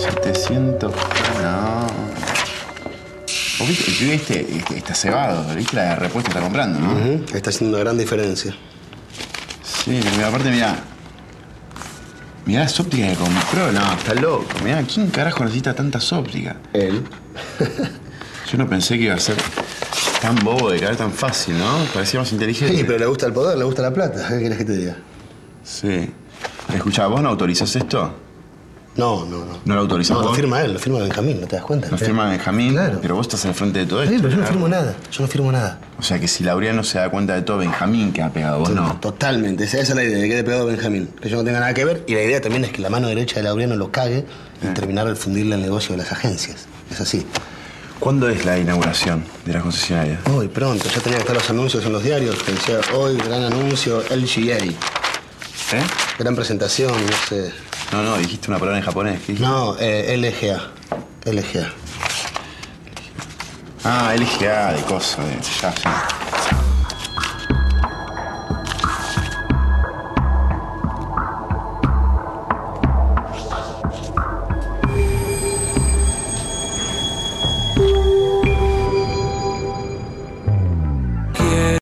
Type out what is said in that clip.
700... No. ¿Vos viste? El pibe está cebado. ¿Viste? La repuesta está comprando, ¿no? Está haciendo una gran diferencia. Sí, pero aparte, mirá. Mirá las ópticas que compró. No, está loco. Mirá, ¿quién carajo necesita tantas ópticas? Él. Yo no pensé que iba a ser tan bobo de caer tan fácil, ¿no? Parecía más inteligente. Sí, pero le gusta el poder, le gusta la plata. ¿Qué querés que te diga? Sí. Escuchá, ¿vos no autorizás esto? No. ¿No lo autorizás No, vos? lo firma él, lo firma Benjamín, ¿no te das cuenta? Lo firma Benjamín, Claro. pero vos estás al frente de todo esto. Sí, pero yo no ¿verdad? firmo nada. Yo no firmo nada. O sea que si Laureano se da cuenta de todo, Benjamín que ha pegado, vos no. Totalmente. Esa es la idea, de que quede pegado Benjamín. Que yo no tenga nada que ver. Y la idea también es que la mano derecha de Laureano lo cague y terminar de fundirle el negocio de las agencias. Es así. ¿Cuándo es la inauguración de las concesionarias? Hoy, pronto. Ya tenía que estar los anuncios en los diarios. Que decía, hoy, gran anuncio, LGA. Gran presentación, no sé. No, dijiste una palabra en japonés. ¿Qué dijiste? No, LGA. LGA. Ah, LGA, de cosas, ya.